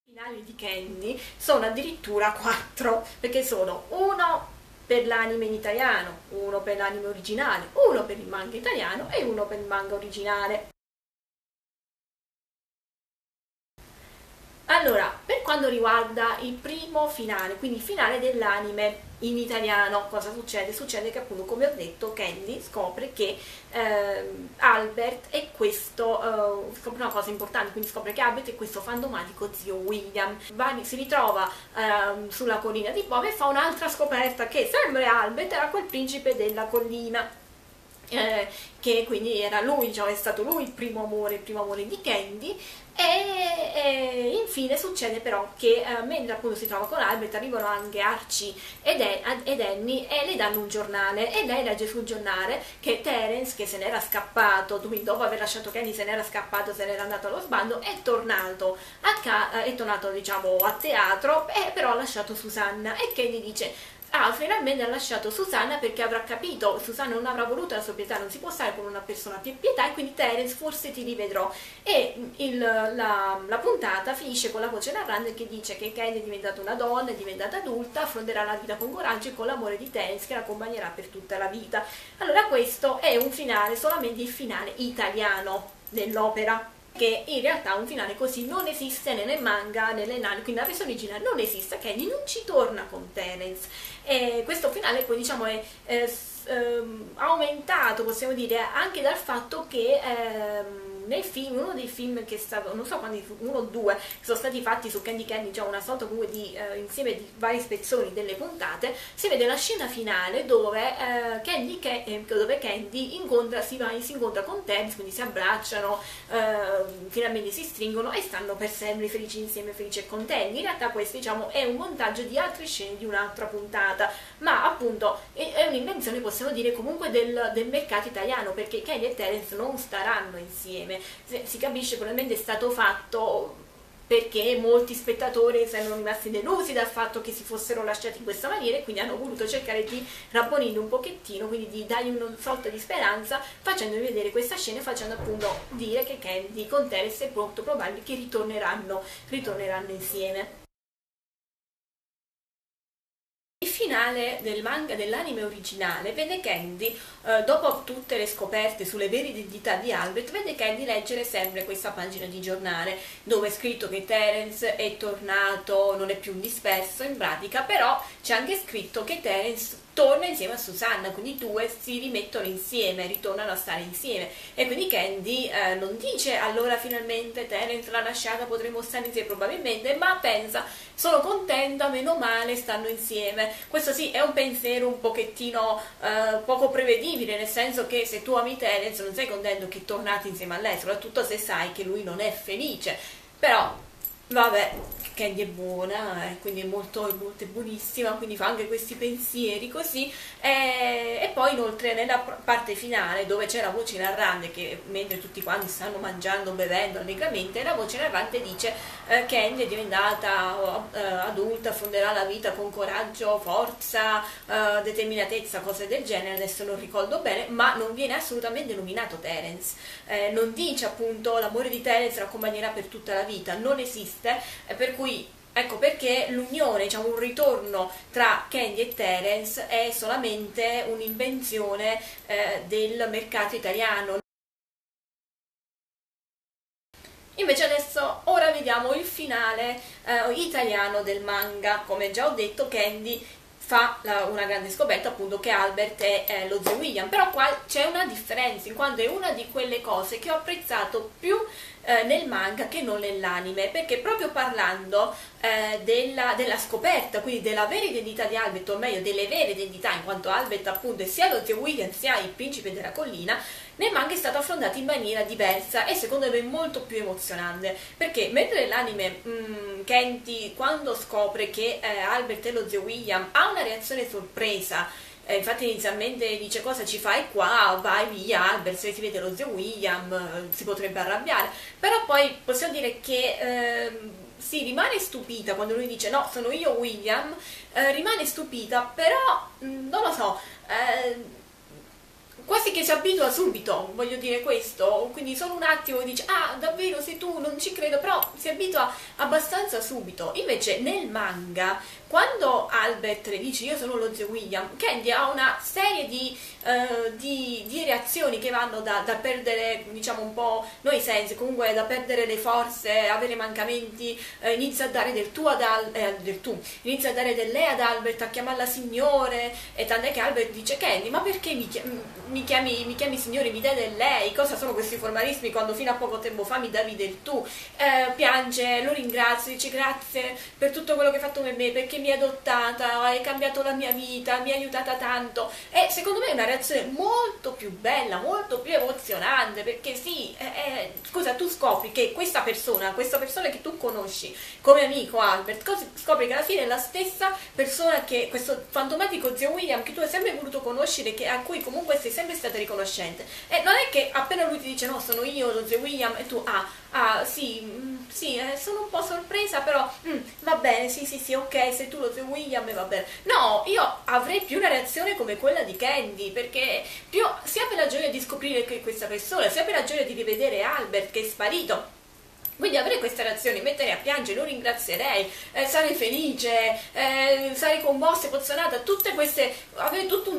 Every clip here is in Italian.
Finali di Candy sono addirittura 4, perché sono uno per l'anime in italiano, uno per l'anime originale, uno per il manga italiano e uno per il manga originale. Allora, per quanto riguarda il primo finale, quindi il finale dell'anime in italiano, cosa succede? Succede che appunto, come ho detto, Candy scopre che Albert è questo, scopre una cosa importante, quindi scopre che Albert è questo fantomatico zio William. Si ritrova sulla collina di Bob e fa un'altra scoperta, che sempre Albert era quel principe della collina. Che quindi era lui, cioè è stato lui il primo amore di Candy. E infine succede però che mentre appunto si trova con Albert arrivano anche Archie ed Annie e le danno un giornale e lei legge sul giornale che Terence, che se n'era scappato, quindi dopo aver lasciato Candy se n'era scappato, se n'era andato allo sbando, è tornato è tornato diciamo a teatro, e però ha lasciato Susanna. E Candy dice: ah, finalmente ha lasciato Susanna perché avrà capito, Susanna non avrà voluto la sua pietà, non si può stare con una persona più pietà, e quindi Terence, forse ti rivedrò. E la puntata finisce con la voce narrante che dice che Candy è diventata una donna, è diventata adulta, affronterà la vita con coraggio e con l'amore di Terence che la accompagnerà per tutta la vita. Allora questo è un finale, solamente il finale italiano dell'opera, che in realtà un finale così non esiste né nel manga né nell'anime, quindi la versione originale non esiste. Candy non ci torna con Terence, e questo finale poi diciamo è aumentato, possiamo dire, anche dal fatto che nel film, uno dei film che è stato, non so quanti, uno o due, che sono stati fatti su Candy Candy, già una sorta comunque di insieme di vari spezzoni delle puntate, si vede la scena finale dove Candy incontra, si incontra con Terence, quindi si abbracciano, finalmente si stringono e stanno per sempre felici insieme, felici e contenti. In realtà questo diciamo è un montaggio di altre scene di un'altra puntata, ma appunto è un'invenzione, possiamo dire, comunque del mercato italiano, perché Candy e Terence non staranno insieme. Si capisce, probabilmente è stato fatto perché molti spettatori erano rimasti delusi dal fatto che si fossero lasciati in questa maniera, e quindi hanno voluto cercare di rabbonirli un pochettino, quindi di dargli una sorta di speranza, facendovi vedere questa scena e facendo appunto dire che Candy con Terence è molto probabile che ritorneranno insieme. Il finale del manga dell'anime originale vede Candy, dopo tutte le scoperte sulle vere identità di Albert, vede Candy leggere sempre questa pagina di giornale dove è scritto che Terence è tornato, non è più un disperso in pratica, però c'è anche scritto che Terence torna insieme a Susanna, quindi i due si rimettono insieme, ritornano a stare insieme. E quindi Candy non dice allora finalmente Terence l'ha lasciata, potremo stare insieme, probabilmente, ma pensa: sono contenta, meno male, stanno insieme. Questo sì è un pensiero un pochettino poco prevedibile, nel senso che se tu ami Terence non sei contento che tornate insieme a lei, soprattutto se sai che lui non è felice. Però vabbè, Candy è buona, quindi è buonissima, quindi fa anche questi pensieri così. E poi inoltre nella parte finale, dove c'è la voce narrante, che mentre tutti quanti stanno mangiando, bevendo allegramente, la voce narrante dice Candy è diventata adulta, affronterà la vita con coraggio, forza, determinatezza, cose del genere, adesso non ricordo bene, ma non viene assolutamente nominato Terence. Non dice appunto l'amore di Terence la accompagnerà per tutta la vita, non esiste, per cui ecco perché l'unione, diciamo un ritorno tra Candy e Terence è solamente un'invenzione del mercato italiano. Invece adesso, ora vediamo il finale italiano del manga. Come già ho detto, Candy fa una grande scoperta, appunto, che Albert è lo zio William, però qua c'è una differenza, in quanto è una di quelle cose che ho apprezzato più nel manga che non nell'anime, perché proprio parlando della scoperta, quindi della vera identità di Albert, o meglio delle vere identità, in quanto Albert appunto è sia lo zio William sia il principe della collina, nel manga è stato affrontato in maniera diversa e secondo me molto più emozionante, perché mentre nell'anime Candy, quando scopre che Albert è lo zio William, ha una reazione sorpresa. Infatti inizialmente dice: cosa ci fai qua, vai via Albert, se si vede lo zio William si potrebbe arrabbiare, però poi possiamo dire che si rimane stupita quando lui dice: no, sono io William, rimane stupita, però non lo so, quasi che si abitua subito, voglio dire questo, quindi solo un attimo dice ah davvero sei tu, non ci credo, però si abitua abbastanza subito. Invece nel manga, quando Albert le dice io sono lo zio William, Candy ha una serie di reazioni che vanno da perdere, diciamo, un po' noi sensi, comunque da perdere le forze, avere mancamenti, inizia a dare del tu inizia a dare del lei ad Albert, a chiamarla signore, e tant'è che Albert dice Candy ma perché mi chiami signore, mi dai del lei, cosa sono questi formalismi quando fino a poco tempo fa mi davi del tu? Piange, lo ringrazia, dice grazie per tutto quello che hai fatto per me, perché mi hai adottata, hai cambiato la mia vita, mi hai aiutata tanto, e secondo me è una reazione molto più bella, molto più emozionante, perché sì, scusa, tu scopri che questa persona che tu conosci come amico Albert, scopri che alla fine è la stessa persona che questo fantomatico zio William che tu hai sempre voluto conoscere, a cui comunque sei sempre stata riconoscente, e non è che appena lui ti dice no sono io lo zio William e tu sì, sono un po' sorpresa, però va bene, sì, ok, sei tu lo zio William e va bene. No, io avrei più una reazione come quella di Candy, perché sia per la gioia di scoprire che questa persona, sia per la gioia di rivedere Albert che è sparito. Quindi avrei questa reazione, mettere a piangere, lo ringrazierei, sarei felice, sarei commossa, emozionata, tutte queste, avrei tutto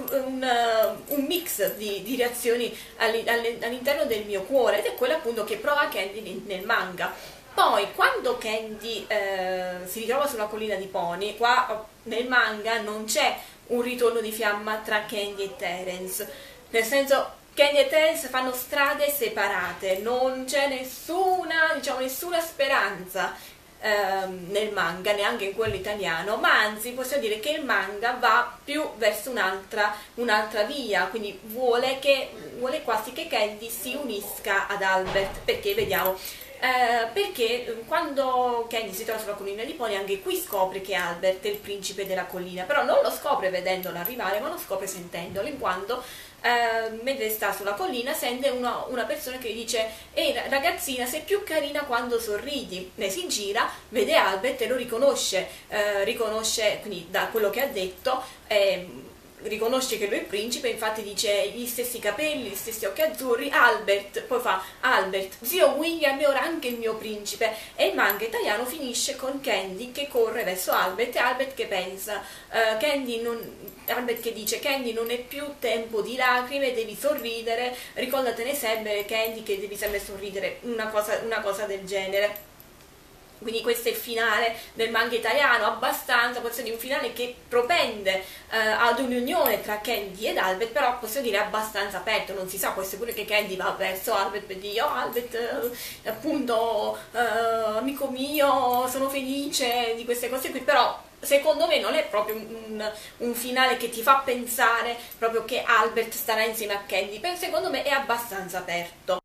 un mix di reazioni all'interno del mio cuore, ed è quello appunto che prova Candy nel manga. Poi quando Candy si ritrova sulla collina di Pony, qua nel manga non c'è un ritorno di fiamma tra Candy e Terence, nel senso Candy e Terence fanno strade separate, non c'è nessuna speranza nel manga, neanche in quello italiano, ma anzi possiamo dire che il manga va più verso un'altra via, quindi vuole quasi che Candy si unisca ad Albert, perché vediamo. Perché quando Candy si trova sulla collina di Pony, anche qui scopre che Albert è il principe della collina, però non lo scopre vedendolo arrivare, ma lo scopre sentendolo, in quanto mentre sta sulla collina sente una persona che gli dice ehi ragazzina, sei più carina quando sorridi. Lei si gira, vede Albert e lo riconosce, quindi da quello che ha detto riconosce che lui è il principe, infatti dice gli stessi capelli, gli stessi occhi azzurri, Albert, poi fa Albert, zio William è ora anche il mio principe, e il manga italiano finisce con Candy che corre verso Albert e Albert che pensa, Albert che dice Candy non è più tempo di lacrime, devi sorridere, ricordatene sempre Candy che devi sempre sorridere, una cosa del genere. Quindi questo è il finale del manga italiano, abbastanza, possiamo dire un finale che propende ad un'unione tra Candy ed Albert, però possiamo dire abbastanza aperto, non si sa, può essere pure che Candy va verso Albert per dire oh Albert, appunto, amico mio, sono felice di queste cose qui, però secondo me non è proprio un finale che ti fa pensare proprio che Albert starà insieme a Candy, secondo me è abbastanza aperto.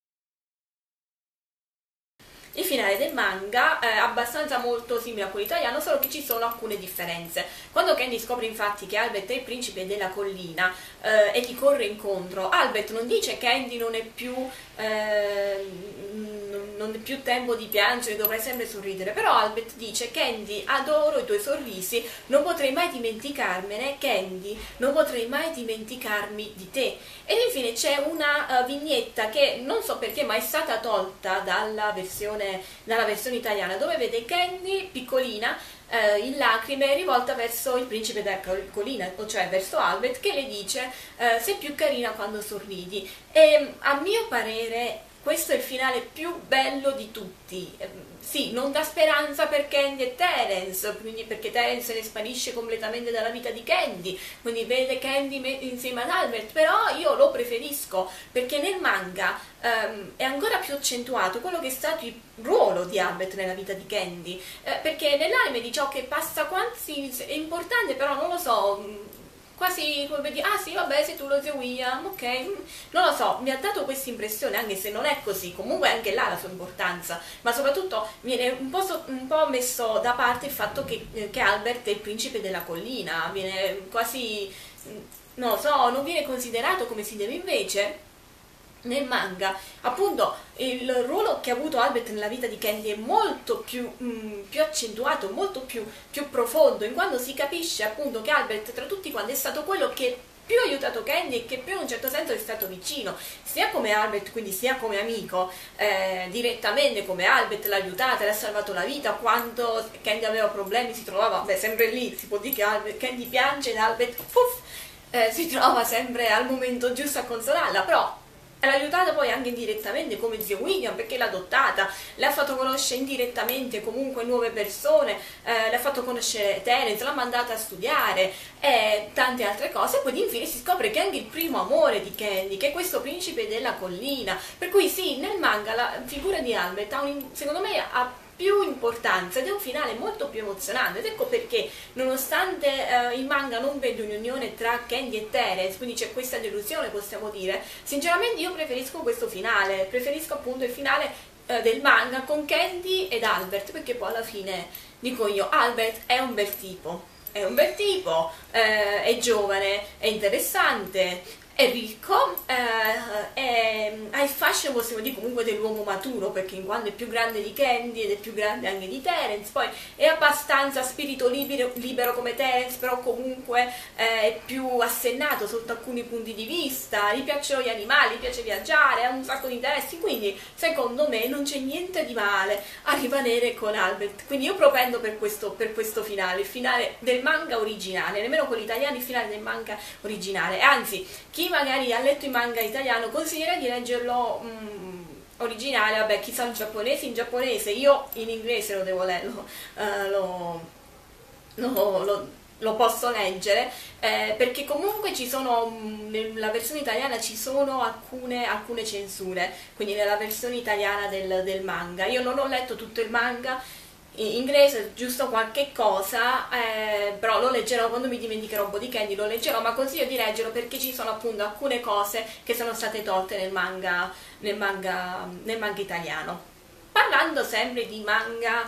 Il finale del manga è abbastanza molto simile a quello italiano, solo che ci sono alcune differenze. Quando Candy scopre infatti che Albert è il principe della collina e gli corre incontro, Albert non dice Candy non è più tempo di piangere, dovrai sempre sorridere, però Albert dice Candy adoro i tuoi sorrisi, non potrei mai dimenticarmene, Candy non potrei mai dimenticarmi di te. E infine c'è una vignetta che non so perché ma è stata tolta dalla versione italiana, dove vede Candy piccolina in lacrime rivolta verso il principe della collina, cioè verso Albert, che le dice sei più carina quando sorridi, e a mio parere questo è il finale più bello di tutti. Sì, non dà speranza per Candy e Terence, quindi perché Terence ne sparisce completamente dalla vita di Candy, quindi vede Candy insieme ad Albert, però io lo preferisco perché nel manga è ancora più accentuato quello che è stato il ruolo di Albert nella vita di Candy, perché nell'anime di ciò che passa quasi è importante, però non lo so, quasi come dire, ah sì vabbè sei tu lo zio William, ok, non lo so, mi ha dato questa impressione, anche se non è così, comunque anche là la sua importanza, ma soprattutto viene un po' messo da parte il fatto che Albert è il principe della collina, viene quasi, non lo so, non viene considerato come si deve. Invece nel manga, appunto, il ruolo che ha avuto Albert nella vita di Candy è molto più accentuato, molto più profondo, in quanto si capisce appunto che Albert tra tutti quanti è stato quello che più aiutato Candy e che più in un certo senso è stato vicino, sia come Albert, quindi sia come amico, direttamente come Albert l'ha aiutata, le ha salvato la vita, quando Candy aveva problemi si trovava, beh, sempre lì, si può dire che Candy piange ed Albert puff, si trova sempre al momento giusto a consolarla, però l'ha aiutata poi anche indirettamente come zio William, perché l'ha adottata, le ha fatto conoscere indirettamente comunque nuove persone, le ha fatto conoscere Terence, l'ha mandata a studiare e tante altre cose. E poi infine si scopre che anche il primo amore di Candy, che è questo principe della collina, per cui sì, nel manga la figura di Albert secondo me ha più importanza ed è un finale molto più emozionante, ed ecco perché nonostante il manga non vede un'unione tra Candy e Terence, quindi c'è questa delusione, possiamo dire, sinceramente io preferisco questo finale, preferisco appunto il finale del manga con Candy ed Albert, perché poi alla fine dico io, Albert è un bel tipo, è giovane, è interessante, è ricco, ha il fascino, possiamo dire, comunque dell'uomo maturo, perché in quanto è più grande di Candy ed è più grande anche di Terence, poi è abbastanza spirito libero come Terence, però comunque è più assennato sotto alcuni punti di vista, gli piacciono gli animali, gli piace viaggiare, ha un sacco di interessi, quindi secondo me non c'è niente di male a rimanere con Albert, quindi io propendo per questo finale, il finale del manga originale, nemmeno quello italiano, il finale del manga originale, anzi chi magari ha letto il manga italiano considera di leggerlo originale, vabbè, chi sa il giapponese in giapponese, io in inglese lo devo lo posso leggere, perché comunque ci sono, nella versione italiana ci sono alcune censure, quindi nella versione italiana del manga, io non ho letto tutto il manga in inglese, giusto qualche cosa, però lo leggerò quando mi dimenticherò un po' di Candy, lo leggerò, ma consiglio di leggerlo perché ci sono appunto alcune cose che sono state tolte nel manga italiano. Parlando sempre di manga,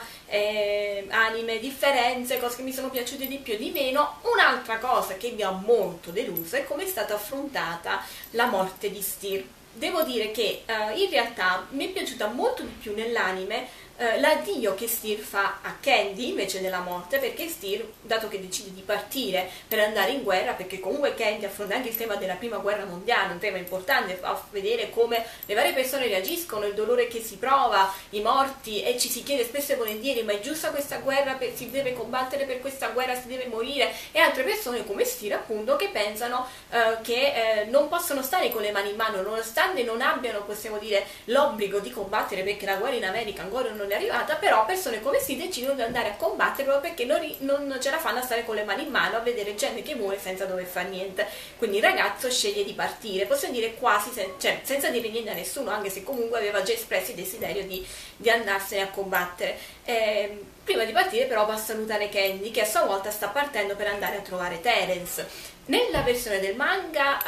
anime, differenze, cose che mi sono piaciute di più e di meno, un'altra cosa che mi ha molto deluso è come è stata affrontata la morte di Steer. Devo dire che in realtà mi è piaciuta molto di più nell'anime l'addio che Steer fa a Candy invece della morte, perché Steer, dato che decide di partire per andare in guerra, perché comunque Candy affronta anche il tema della prima guerra mondiale, un tema importante, fa vedere come le varie persone reagiscono, il dolore che si prova, i morti, e ci si chiede spesso e volentieri ma è giusta questa guerra, si deve combattere per questa guerra, si deve morire, e altre persone come Steer appunto che pensano che non possono stare con le mani in mano, nonostante non abbiano, possiamo dire, l'obbligo di combattere, perché la guerra in America ancora non è arrivata, però persone come Steer decidono di andare a combattere proprio perché non ce la fanno a stare con le mani in mano, a vedere gente che muore senza dover fare niente. Quindi il ragazzo sceglie di partire, possiamo dire quasi senza dire niente a nessuno, anche se comunque aveva già espresso il desiderio di andarsene a combattere. Prima di partire però va a salutare Candy, che a sua volta sta partendo per andare a trovare Terence. Nella versione del manga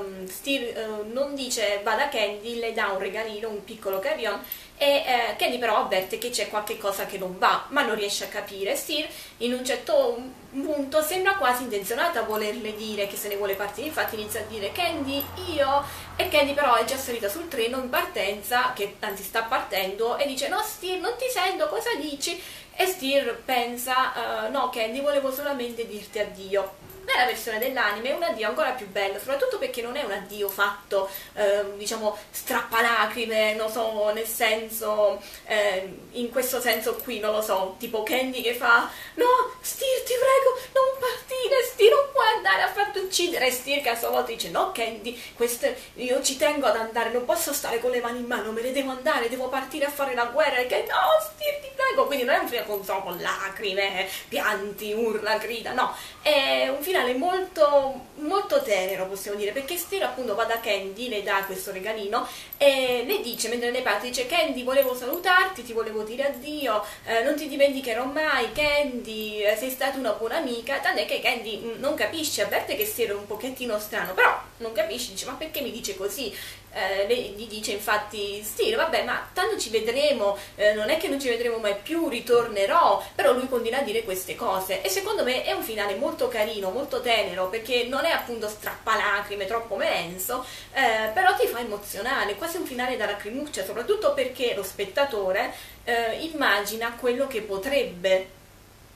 Steer non dice vada Candy, le dà un regalino, un piccolo carillon, e Candy però avverte che c'è qualche cosa che non va, ma non riesce a capire. Steer in un certo punto sembra quasi intenzionata a volerle dire che se ne vuole partire, infatti inizia a dire Candy, io, e Candy però è già salita sul treno in partenza, che anzi sta partendo, e dice no Steer, non ti sento, cosa dici? E Steer pensa no Candy, volevo solamente dirti addio. Nella versione dell'anime è un addio ancora più bello, soprattutto perché non è un addio fatto, diciamo, strappalacrime, non so, nel senso, in questo senso qui, non lo so, tipo Candy che fa no, Steer, ti prego, non partire, Steer, non puoi andare a farti uccidere, e Steer che a sua volta dice no Candy, io ci tengo ad andare, non posso stare con le mani in mano, me ne devo andare, devo partire a fare la guerra, e che no, Steer, ti prego, quindi non è un film con lacrime, pianti, urla, grida, no, è un finale molto, molto tenero, possiamo dire, perché Steer appunto va da Candy, le dà questo regalino e le dice, mentre ne parte, dice Candy, volevo salutarti, ti volevo dire addio, non ti dimenticherò mai Candy, sei stata una buona amica, tant'è che Candy non capisce, avverte che Steer è un pochettino strano, però non capisce, dice ma perché mi dice così? Lei gli dice infatti Steer, vabbè ma tanto ci vedremo, non è che non ci vedremo mai più, ritornerò, però lui continua a dire queste cose e secondo me è un finale molto carino, molto tenero, perché non è appunto strappalacrime, troppo menso, però ti fa emozionare, quasi un finale da lacrimuccia, soprattutto perché lo spettatore immagina quello che potrebbe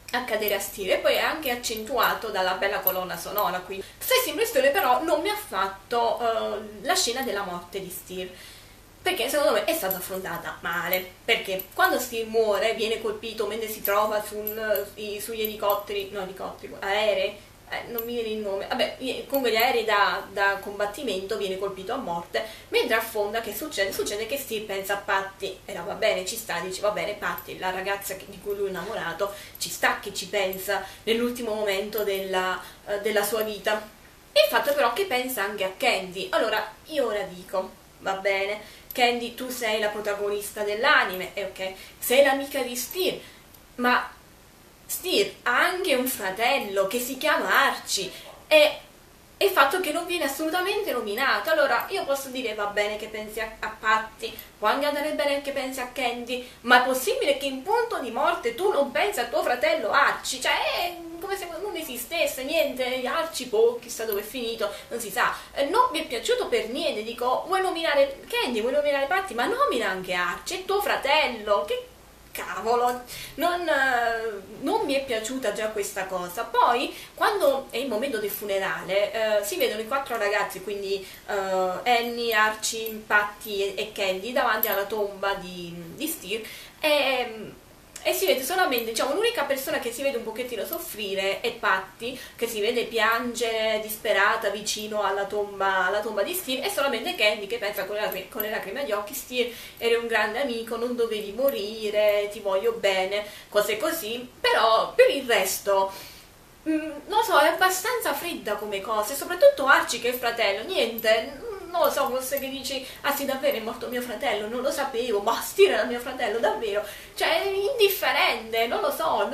accadere a Steer, e poi è anche accentuato dalla bella colonna sonora. Quindi stessa impressione però non mi ha fatto la scena della morte di Steer, perché secondo me è stata affrontata male, perché quando Steer muore, viene colpito mentre si trova sugli elicotteri, no, elicotteri, aerei, non mi viene il nome, vabbè, comunque gli aerei da combattimento, viene colpito a morte, mentre affonda, che succede? Succede che Steer pensa a Patty, e va bene, ci sta, dice va bene, Patty, la ragazza di cui lui è innamorato, ci sta che ci pensa nell'ultimo momento della sua vita. Il fatto però che pensa anche a Candy. Allora, io ora dico, va bene, Candy, tu sei la protagonista dell'anime, e ok, sei l'amica di Steer, ma Steer ha anche un fratello che si chiama Archie, e il fatto che non viene assolutamente nominato. Allora io posso dire va bene che pensi a Patty, può anche andare bene che pensi a Candy, ma è possibile che in punto di morte tu non pensi a tuo fratello Archie? Cioè è come se non esistesse niente. Archie, boh, chissà dove è finito, non si sa. Non mi è piaciuto per niente. Dico, vuoi nominare Candy, vuoi nominare Patty, ma nomina anche Archie, è tuo fratello. Che cavolo, non mi è piaciuta già questa cosa. Poi quando è il momento del funerale, si vedono i 4 ragazzi, quindi Annie, Archie, Patty e Candy, davanti alla tomba di Steer, e si vede solamente, diciamo, l'unica persona che si vede un pochettino soffrire è Patty, che si vede piangere disperata vicino alla tomba di Steer, e solamente Candy che pensa con le lacrime agli occhi: Steer, eri un grande amico, non dovevi morire, ti voglio bene, cose così. Però per il resto non so, è abbastanza fredda come cosa, e soprattutto Archie, che è il fratello, niente, non lo so, forse che dici, ah sì, davvero è morto mio fratello, non lo sapevo, ma Steer era mio fratello, davvero, cioè è indifferente, non lo so,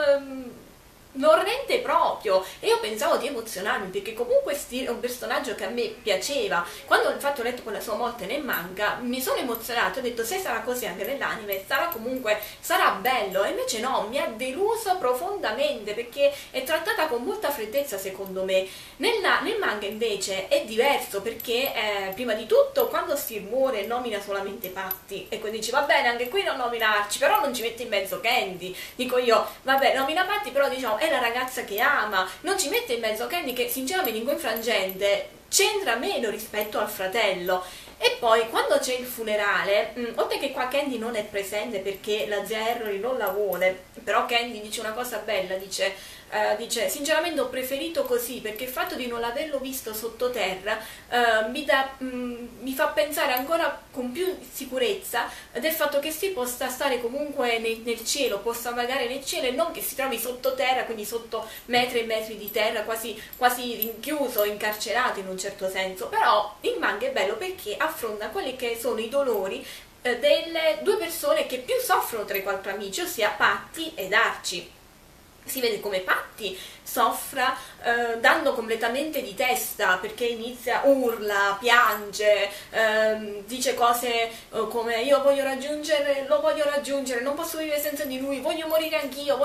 non rende proprio. E io pensavo di emozionarmi, perché comunque Steer è un personaggio che a me piaceva. Quando infatti ho letto quella sua morte nel manga, mi sono emozionato, ho detto se sarà così anche nell'anime sarà bello, e invece no, mi ha deluso profondamente, perché è trattata con molta freddezza secondo me. Nel manga invece è diverso, perché prima di tutto quando Steer muore nomina solamente Patty, e quindi dici va bene, anche qui non nomina Archie, però non ci mette in mezzo Candy. Dico io, vabbè, nomina Patty, però diciamo è la ragazza che ama, non ci mette in mezzo Candy, che sinceramente in quel frangente c'entra meno rispetto al fratello. E poi quando c'è il funerale, oltre che qua Candy non è presente perché la zia Harry non la vuole, però Candy dice una cosa bella, dice sinceramente ho preferito così, perché il fatto di non averlo visto sottoterra mi fa pensare ancora con più sicurezza del fatto che si possa stare comunque nel cielo, possa vagare nel cielo, e non che si trovi sottoterra, quindi sotto metri e metri di terra, quasi rinchiuso, incarcerato in un certo senso. Però il manga è bello perché affronta quelli che sono i dolori delle 2 persone che più soffrono tra i 4 amici, ossia Patty ed Archie. Si vede come Patty soffra dando completamente di testa, perché inizia, urla, piange, dice cose come io voglio raggiungere, lo voglio raggiungere, non posso vivere senza di lui, voglio morire anch'io,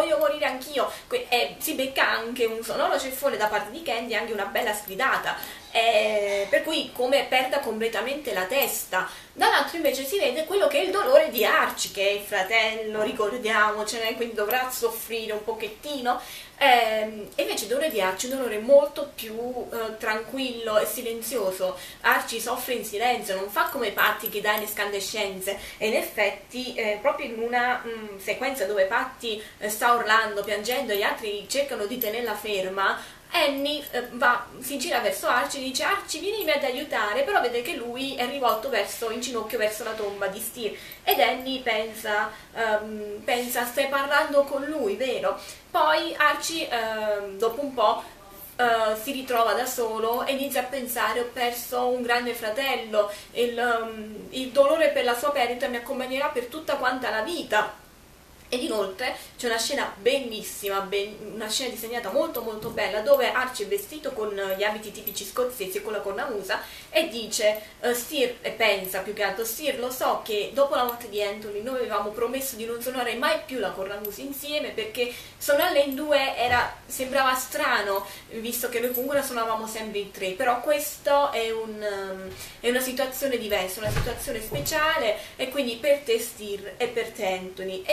e si becca anche un sonoro ceffone da parte di Candy, anche una bella sgridata, per cui come perda completamente la testa. Dall'altro invece si vede quello che è il dolore di Archie, che è il fratello, ricordiamocene, quindi dovrà soffrire un pochettino, e invece il dolore di Archie è un dolore molto più tranquillo e silenzioso. Archie soffre in silenzio, non fa come Patty che dà in escandescenze, e in effetti proprio in una sequenza dove Patty sta urlando, piangendo, e gli altri cercano di tenerla ferma, Annie si gira verso Archie e dice: Archie, vienimi ad aiutare, però vede che lui è rivolto in ginocchio verso la tomba di Steer, ed Annie pensa stai parlando con lui, vero? Poi Archie dopo un po' si ritrova da solo e inizia a pensare: ho perso un grande fratello, il dolore per la sua perdita mi accompagnerà per tutta quanta la vita. Ed inoltre c'è una scena bellissima, una scena disegnata molto molto bella, dove Archie è vestito con gli abiti tipici scozzesi e con la cornamusa, e dice Steer, e pensa più che altro: Steer, lo so che dopo la morte di Anthony noi avevamo promesso di non suonare mai più la cornamusa insieme, perché suonarla in 2 sembrava strano, visto che noi comunque la suonavamo sempre in 3, però questo è una situazione diversa, una situazione speciale, e quindi per te Steer e per te Anthony. E inizia a suonare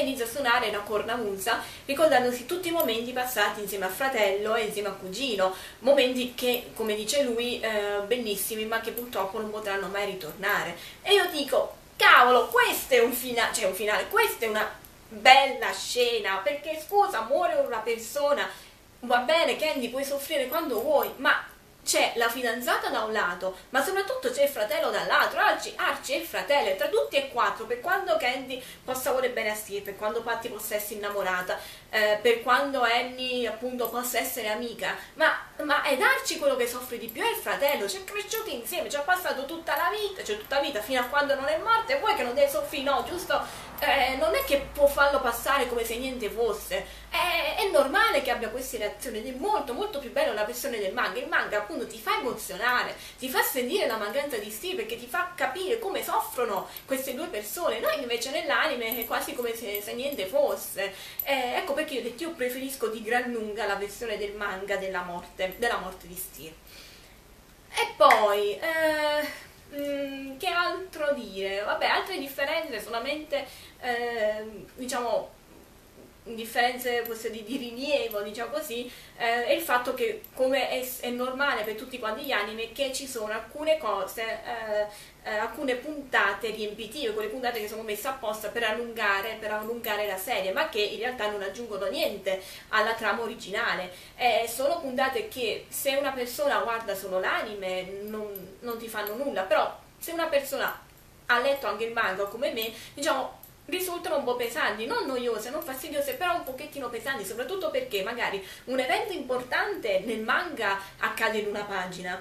suonare la cornamusa ricordandosi tutti i momenti passati insieme a fratello e insieme a cugino, momenti che, come dice lui, bellissimi, ma che purtroppo non potranno mai ritornare. E io dico, cavolo, questo è un finale, cioè un finale, questa è una bella scena, perché scusa, muore una persona, va bene Candy, puoi soffrire quando vuoi, ma c'è la fidanzata da un lato, ma soprattutto c'è il fratello dall'altro. Archie è il fratello, e tra tutti e quattro, per quando Candy possa volere bene a Steve, per quando Patty possa essere innamorata, per quando Annie appunto possa essere amica, ma è Archie quello che soffre di più, è il fratello, c'è cresciuti insieme, ci ha passato tutta la vita, cioè tutta la vita fino a quando non è morta, e vuoi che non deve soffrire, no, giusto? Non è che può farlo passare come se niente fosse, è normale che abbia queste reazioni, ed è molto molto più bello la versione del manga. Il manga appunto ti fa emozionare, ti fa sentire la mancanza di Steve, perché ti fa capire come soffrono queste due persone. Noi invece nell'anime è quasi come se niente fosse, ecco perché io ho detto, io preferisco di gran lunga la versione del manga della morte di Steve. E poi che altro dire? Vabbè, altre differenze solamente, diciamo, differenze di rilievo, diciamo così, è il fatto che, come è normale per tutti quanti gli anime, che ci sono alcune cose, alcune puntate riempitive, quelle puntate che sono messe apposta per allungare la serie, ma che in realtà non aggiungono niente alla trama originale. Sono puntate che, se una persona guarda solo l'anime, non ti fanno nulla, però se una persona ha letto anche il manga come me, diciamo, risultano un po' pesanti, non noiose, non fastidiose, però un pochettino pesanti, soprattutto perché magari un evento importante nel manga accade in una pagina,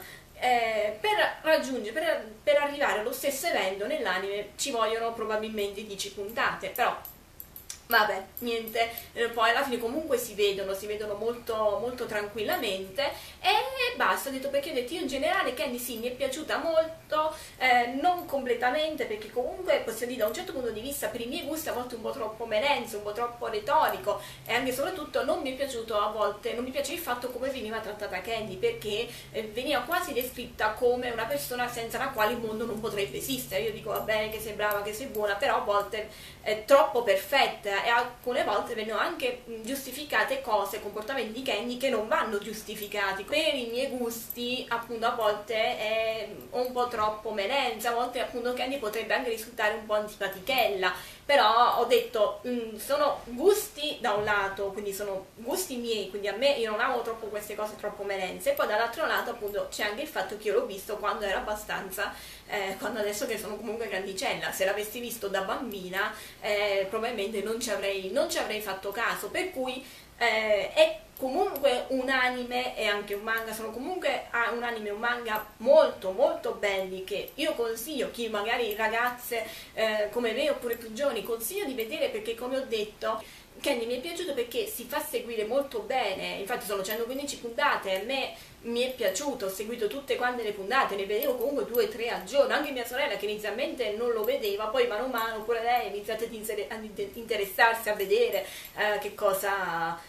per arrivare allo stesso evento nell'anime ci vogliono probabilmente 10 puntate, però vabbè, niente, poi alla fine comunque si vedono molto, molto tranquillamente, e basta. Ho detto, perché ho detto, io in generale Candy sì, mi è piaciuta molto, non completamente, perché comunque possiamo dire, da un certo punto di vista, per i miei gusti a volte un po' troppo melenzo, un po' troppo retorico, e anche e soprattutto non mi è piaciuto a volte, non mi piace il fatto come veniva trattata Candy, perché veniva quasi descritta come una persona senza la quale il mondo non potrebbe esistere. Io dico, va bene che sei brava, che sei buona, però a volte è troppo perfetta, e alcune volte vengono anche giustificate cose, comportamenti di Candy che non vanno giustificati. Per i miei gusti appunto a volte è un po' troppo melenza, a volte appunto Candy potrebbe anche risultare un po' antipatichella, però ho detto, sono gusti da un lato, quindi sono gusti miei, quindi a me, io non amo troppo queste cose troppo melenze, e poi dall'altro lato appunto c'è anche il fatto che io l'ho visto quando era abbastanza, quando adesso che sono comunque grandicella. Se l'avessi visto da bambina probabilmente non ci avrei fatto caso, per cui è comunque un anime e anche un manga, sono comunque un anime e un manga molto molto belli, che io consiglio chi magari ragazze come me oppure più giovani, consiglio di vedere, perché come ho detto Candy mi è piaciuto perché si fa seguire molto bene, infatti sono 115 puntate, a me mi è piaciuto, ho seguito tutte quante le puntate, ne vedevo comunque 2 o 3 al giorno, anche mia sorella che inizialmente non lo vedeva, poi mano a mano pure lei ha iniziato ad interessarsi, a vedere che cosa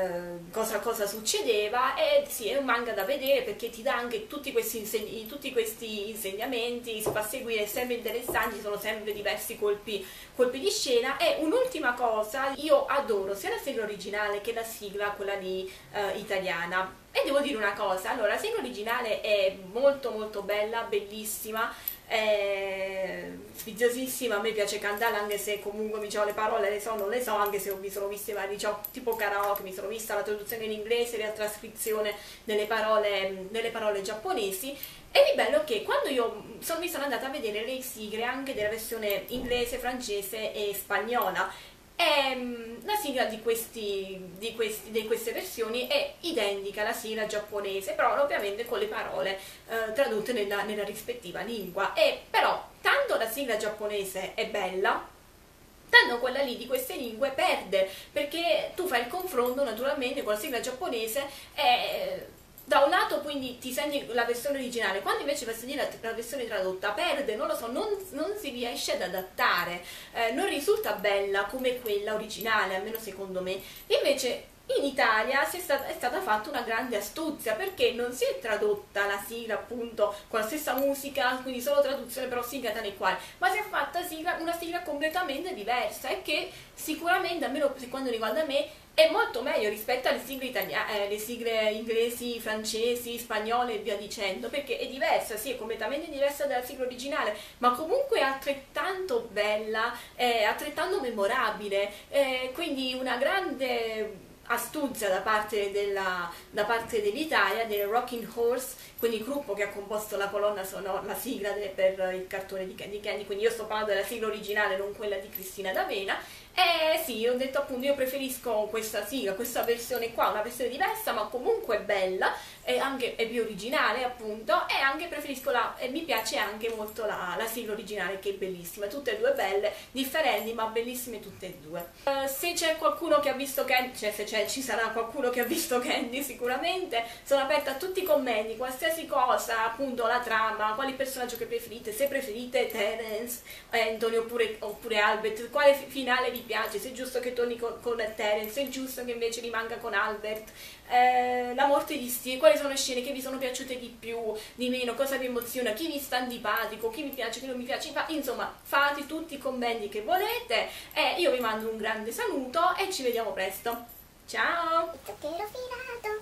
succedeva. E sì, è un manga da vedere perché ti dà anche tutti questi insegnamenti, si fa seguire, è sempre interessante, sono sempre diversi colpi di scena. E un'ultima cosa, io adoro sia la sigla originale che la sigla, quella lì italiana. E devo dire una cosa, allora la sigla originale è molto molto bella, bellissima, sfiziosissima, a me piace cantarla, anche se comunque diciamo, le parole le so, non le so, anche se mi sono viste vari, diciamo, tipo karaoke, mi sono vista la traduzione in inglese, la trascrizione delle parole giapponesi. E il bello è che quando mi sono andata a vedere le sigle anche della versione inglese, francese e spagnola, la sigla di queste versioni è identica alla sigla giapponese, però ovviamente con le parole tradotte nella rispettiva lingua. E però tanto la sigla giapponese è bella, tanto quella lì di queste lingue perde, perché tu fai il confronto naturalmente con la sigla giapponese e da un lato quindi ti senti la versione originale, quando invece vai a sentire la versione tradotta perde, non lo so, non si riesce ad adattare, non risulta bella come quella originale, almeno secondo me. Invece In Italia è stata fatta una grande astuzia, perché non si è tradotta la sigla appunto con la stessa musica, quindi solo traduzione però sigla tale e quale, ma si è fatta una sigla completamente diversa, e che sicuramente, almeno per quanto riguarda me, è molto meglio rispetto alle sigle italiane, le sigle inglesi, francesi, spagnole e via dicendo, perché è diversa, sì, è completamente diversa dalla sigla originale, ma comunque è altrettanto bella, è altrettanto memorabile, quindi una grande astuzia da parte dell'Italia, del Rocking Horse, quindi il gruppo che ha composto la colonna sonora, la sigla per il cartone di Candy Candy, quindi io sto parlando della sigla originale, non quella di Cristina D'Avena. E sì, ho detto appunto, io preferisco questa sigla, questa versione qua, una versione diversa ma comunque bella, è più originale appunto, e anche preferisco e mi piace anche molto la sigla originale, che è bellissima, tutte e due belle, differenti ma bellissime tutte e due. Se c'è qualcuno che ha visto Candy, cioè se ci sarà qualcuno che ha visto Candy sicuramente, sono aperta a tutti i commenti, qualsiasi cosa, appunto la trama, quali personaggio che preferite, se preferite Terence, Anthony oppure Albert, quale finale vi piace, se è giusto che torni con Terence, se è giusto che invece rimanga con Albert, la morte di Steve, quali sono le scene che vi sono piaciute di più, di meno, cosa vi emoziona, chi vi sta antipatico, chi mi piace, chi non mi piace, insomma fate tutti i commenti che volete, e io vi mando un grande saluto e ci vediamo presto, ciao!